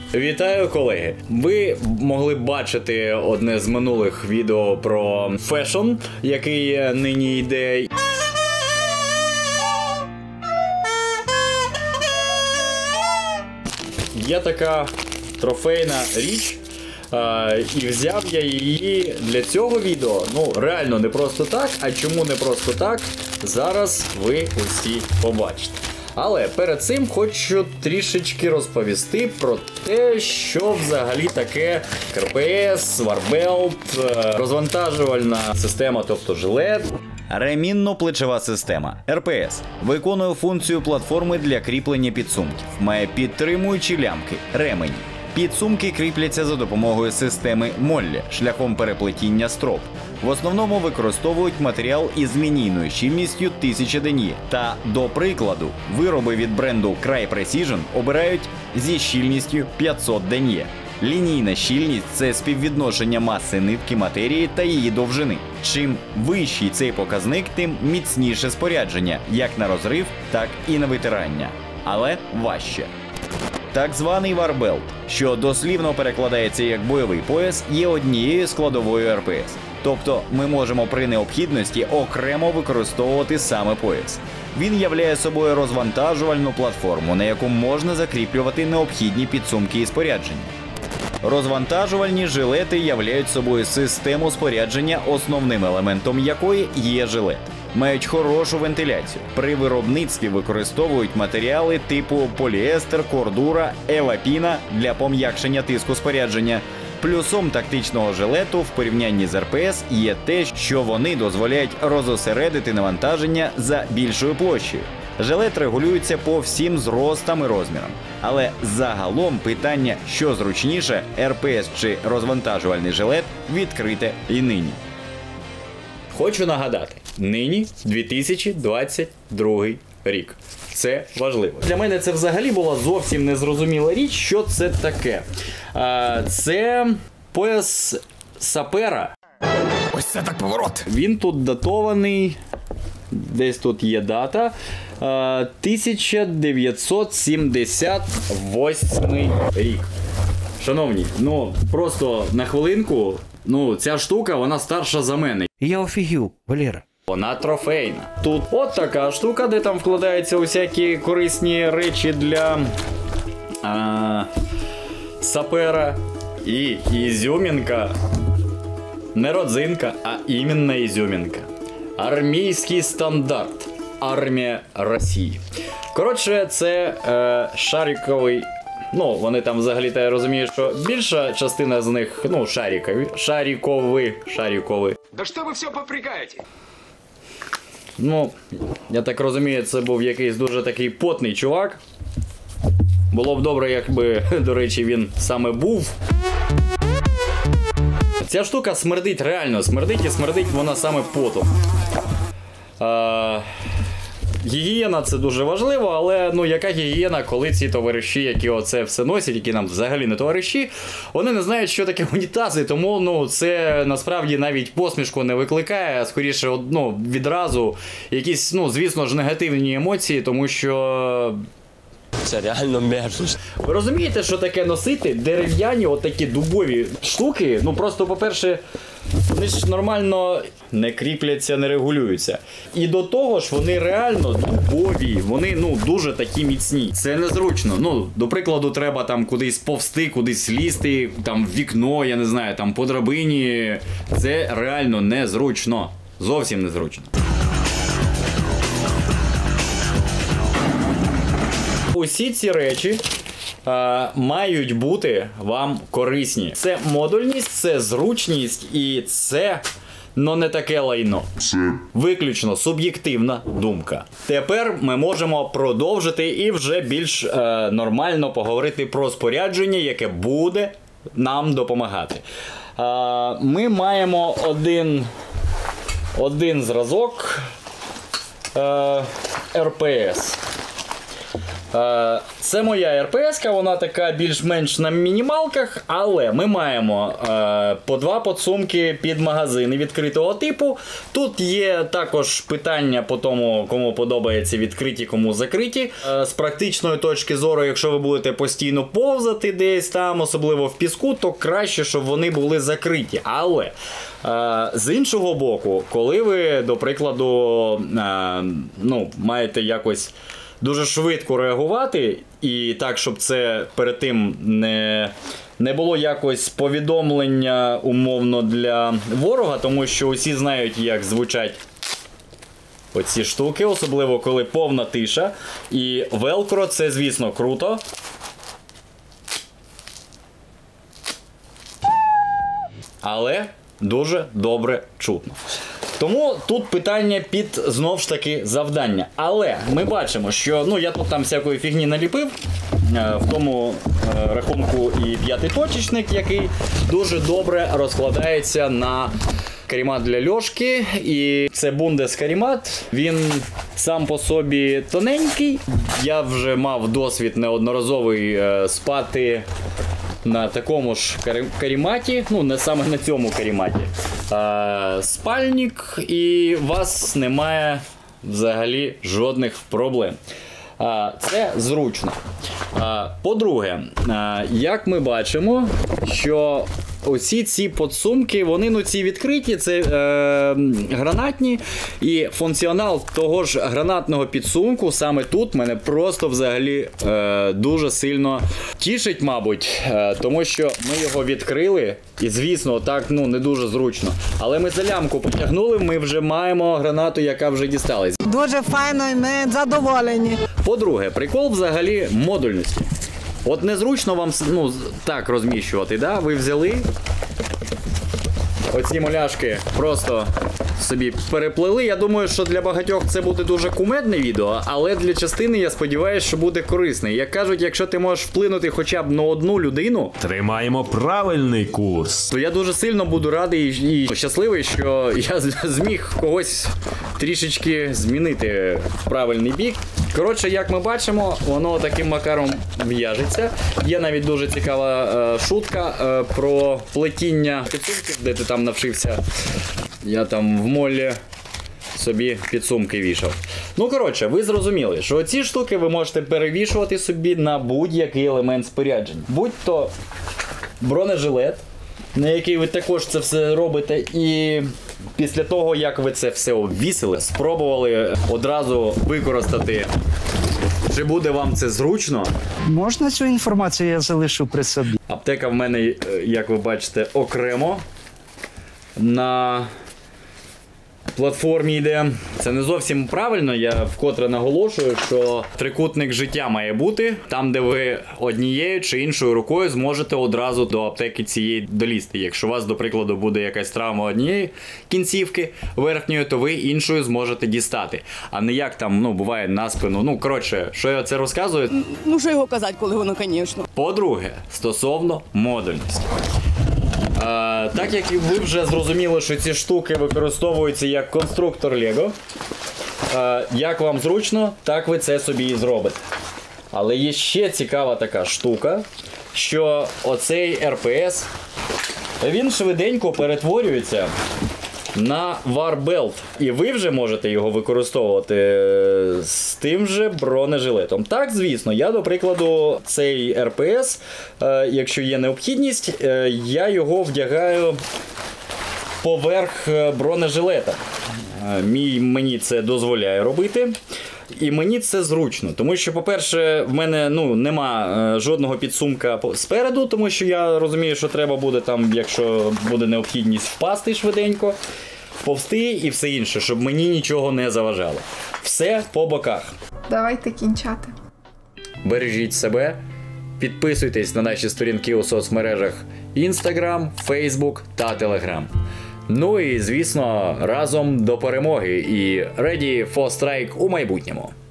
Вітаю, колеги! Ви могли бачити одне з минулих відео про фешн, який нині йде. Є така трофейна річ, і взяв я її для цього відео. Ну, реально не просто так, а чому не просто так, зараз ви усі побачите. Але перед цим хочу трішечки розповісти про те, що взагалі таке РПС, Warbelt, розвантажувальна система, тобто жилет. Ремінно-плечова система РПС виконує функцію платформи для кріплення підсумків, має підтримуючі лямки, ремені. Підсумки кріпляться за допомогою системи Моллі шляхом переплетіння строп. В основному використовують матеріал із лінійною щільністю 1000 ден'є. Та, до прикладу, вироби від бренду Crye Precision обирають зі щільністю 500 ден'є. Лінійна щільність – це співвідношення маси нитки матерії та її довжини. Чим вищий цей показник, тим міцніше спорядження, як на розрив, так і на витирання. Але важче. Так званий Warbelt, що дослівно перекладається як бойовий пояс, є однією складовою РПС. Тобто ми можемо при необхідності окремо використовувати саме пояс. Він являє собою розвантажувальну платформу, на яку можна закріплювати необхідні підсумки і спорядження. Розвантажувальні жилети являють собою систему спорядження, основним елементом якої є жилет. Мають хорошу вентиляцію. При виробництві використовують матеріали типу поліестер, кордура, евапіна для пом'якшення тиску спорядження. Плюсом тактичного жилету в порівнянні з РПС є те, що вони дозволяють розосередити навантаження за більшою площею. Жилет регулюється по всім зростам і розмірам. Але загалом питання, що зручніше, РПС чи розвантажувальний жилет, відкрите і нині. Хочу нагадати, нині 2022 рік. Це важливо. Для мене це взагалі була зовсім незрозуміла річ, що це таке. Це пояс сапера. Ось це так поворот. Він тут датований, десь тут є дата, 1978 рік. Шановні, ну просто на хвилинку, ну ця штука, вона старша за мене. Я офігів, Валера. Вона трофейна. Тут от така штука, де там вкладаються усякі корисні речі для сапера. І ізюмінка. Не родзинка, а іменно ізюмінка. Армійський стандарт. Армія Росії. Коротше, це шариковий. Ну, вони там взагалі-то, я розумію, що більша частина з них, ну, шарикові. Да что вы все попрекаете? Ну, я так розумію, це був якийсь дуже такий потний чувак. Було б добре, якби, до речі, він саме був. Ця штука смердить, реально смердить, і смердить вона саме потом. Гігієна – це дуже важливо, але ну яка гігієна, коли ці товариші, які оце все носять, які нам взагалі не товариші, вони не знають, що таке унітази, тому ну це насправді навіть посмішку не викликає, а скоріше ну, відразу якісь, ну звісно ж, негативні емоції, тому що... Це реально мерзость. Ви розумієте, що таке носити дерев'яні отакі дубові штуки? Ну просто, по-перше, вони ж нормально не кріпляться, не регулюються. І до того ж, вони реально дубові, вони ну дуже такі міцні. Це незручно. Ну, до прикладу, треба там кудись повсти, кудись лізти, там в вікно, я не знаю, там по драбині. Це реально незручно. Зовсім незручно. Усі ці речі мають бути вам корисні. Це модульність, це зручність і це, ну не таке лайно. Це виключно суб'єктивна думка. Тепер ми можемо продовжити і вже більш нормально поговорити про спорядження, яке буде нам допомагати. Ми маємо один зразок РПС. Це моя РПС-ка, вона така більш-менш на мінімалках, але ми маємо по 2 подсумки під магазини відкритого типу. Тут є також питання по тому, кому подобається відкриті, кому закриті. З практичної точки зору, якщо ви будете постійно повзати десь там, особливо в піску, то краще, щоб вони були закриті. Але з іншого боку, коли ви, до прикладу, маєте якось дуже швидко реагувати, і так, щоб це перед тим не було якось повідомлення умовно для ворога, тому що усі знають, як звучать оці штуки, особливо коли повна тиша. І велкро це, звісно, круто. Але дуже добре чутно. Тому тут питання під, знов ж таки, завдання. Але ми бачимо, що, я тут там всякої фігні наліпив, в тому рахунку і 5-точечник, який дуже добре розкладається на карімат для льошки. І це бундес-карімат, він сам по собі тоненький. Я вже мав досвід неодноразовий спати на такому ж каріматі, не саме на цьому каріматі, спальник, і у вас немає взагалі жодних проблем. Це зручно. По-друге, як ми бачимо, що оці ці подсумки, вони ці відкриті, це гранатні, і функціонал того ж гранатного підсумку саме тут мене просто взагалі дуже сильно тішить, мабуть, тому що ми його відкрили, і звісно, так не дуже зручно. Але ми за лямку потягнули, ми вже маємо гранату, яка вже дісталась. Дуже файно і ми задоволені. По-друге, прикол взагалі модульності. От незручно вам так розміщувати, да? Ви взяли оці муляшки, просто собі переплели. Я думаю, що для багатьох це буде дуже кумедне відео, але для частини, я сподіваюся, що буде корисне. Як кажуть, якщо ти можеш вплинути хоча б на одну людину, тримаємо правильний курс. То я дуже сильно буду радий і щасливий, що я зміг когось трішечки змінити в правильний бік. Коротше, як ми бачимо, воно таким макаром в'яжеться. Є навіть дуже цікава шутка про плетіння підсумків, де ти там навчився. Я там в молі собі підсумки вішав. Коротше, ви зрозуміли, що ці штуки ви можете перевішувати собі на будь-який елемент спорядження. Будь-то бронежилет, на який ви також це все робите, і після того, як ви це все обвісили, спробували одразу використати, чи буде вам це зручно. Можна цю інформацію я залишу при собі? Аптека в мене, як ви бачите, окремо на платформі йде. Це не зовсім правильно, я вкотре наголошую, що трикутник життя має бути там, де ви однією чи іншою рукою зможете одразу до аптеки цієї долізти. Якщо у вас, до прикладу, буде якась травма однієї кінцівки верхньої, то ви іншою зможете дістати. А не як там, буває на спину. Коротше, що я це розказую? Що його казати, коли воно, звісно. По-друге, стосовно модульності. Так як ви вже зрозуміли, що ці штуки використовуються як конструктор Лего, як вам зручно, так ви це собі і зробите. Але є ще цікава така штука, що оцей РПС, він швиденько перетворюється на варбелт. І ви вже можете його використовувати з тим же бронежилетом. Так, звісно, я, до прикладу, цей РПС, якщо є необхідність, я його вдягаю поверх бронежилета. Мені це дозволяє робити. І мені це зручно, тому що, по-перше, в мене нема жодного підсумка спереду, тому що я розумію, що треба буде там, якщо буде необхідність, впасти швиденько, повсти і все інше, щоб мені нічого не заважало. Все по боках. Давайте кінчати. Бережіть себе, підписуйтесь на наші сторінки у соцмережах Instagram, Facebook та Telegram. І, звісно, разом до перемоги і ready for strike у майбутньому.